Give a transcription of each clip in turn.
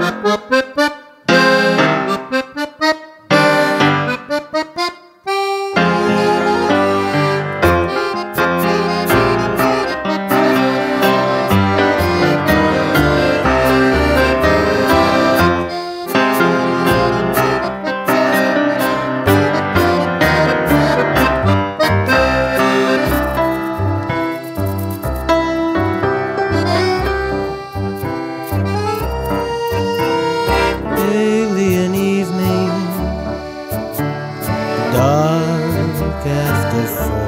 After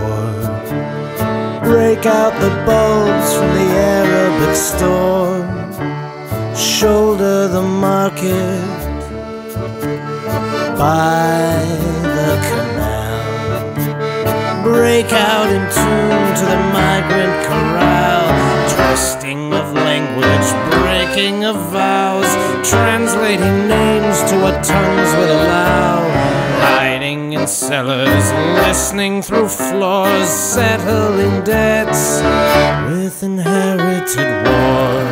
4, break out the bulbs from the Arabic store, shoulder the market by the canal, break out in tune to the migrant chorale, twisting of language, breaking of vows, translating names to what tongues would allow, hiding in cellars, listening through floors, settling debts with inherited war,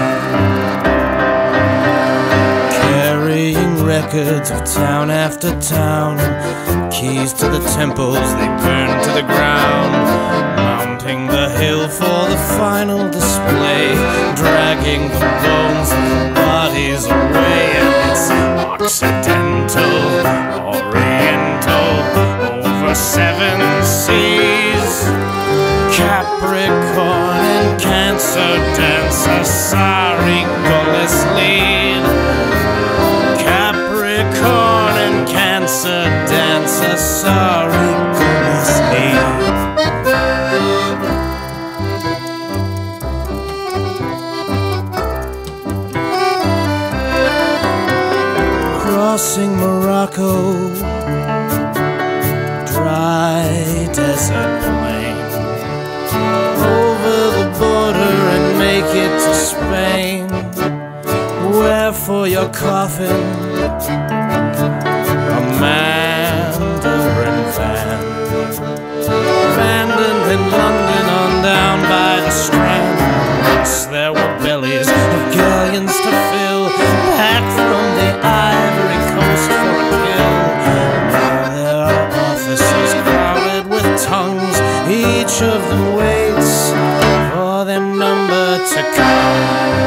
carrying records of town after town, keys to the temples they burn to the ground, mounting the hill for the final display, dragging the bones of the bodies away, and it's Occidental, Oriental, over 7 seas, Capricorn and Cancer dancer, sorry, gullus lead, Capricorn and Cancer dancer, sorry, gullus lead. Crossing Morocco, dry desert plain, over the border and make it to Spain, where for your coffin a mandarin van, abandoned in London on down by the Strand. Once there were bellies of galleons to fill, back from the Ivory Coast for a kill. Now there are officers crowded with tongues, each of them waits for their number to come.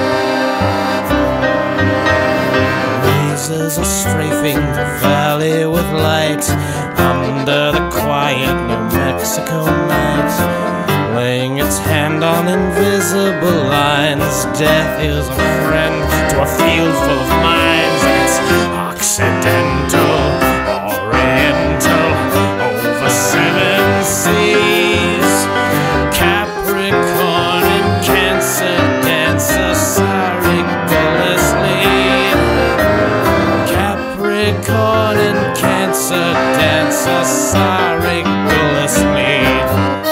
Lasers are strafing the valley with light, under the quiet New Mexico night, laying its hand on invisible lines. Death is a friend to a field full of mines, and it's Occidental, Oriental, over 7 seas, Capricorn and Cancer dancer, sorry, gullus lead, Capricorn and Cancer dancer, sorry, gullus lead.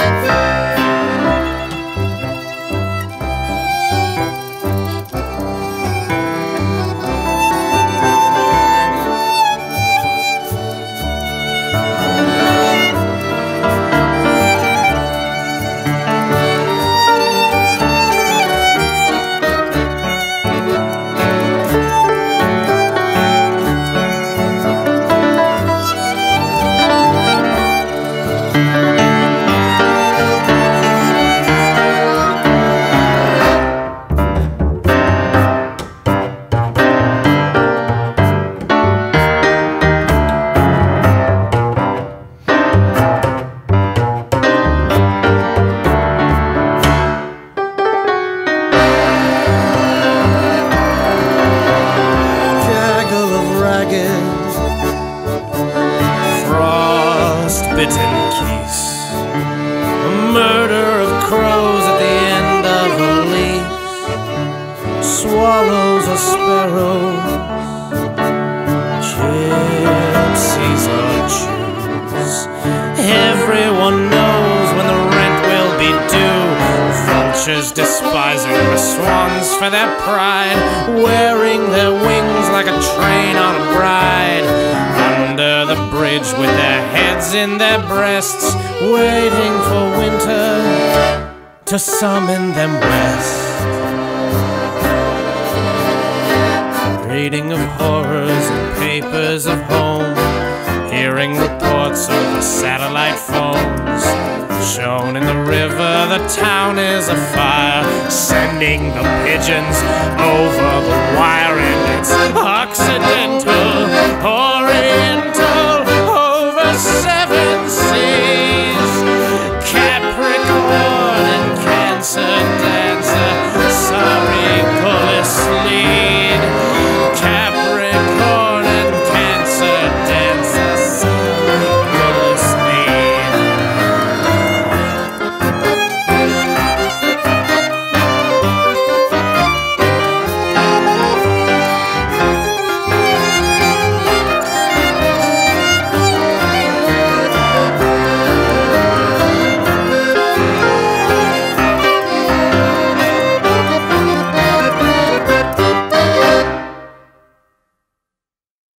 Frost-bitten geese, a murder of crows at the end of a leaf, swallows or sparrows, gypsies or Jews. Everyone knows when the rent will be due. Vultures despising the swans for their pride, wearing their wings like a train on a bride, under the bridge with their heads in their breasts, waiting for winter to summon them west. reading of horrors and papers of home, hearing reports over satellite phones, shown in the river the town is afire, sending the pigeons over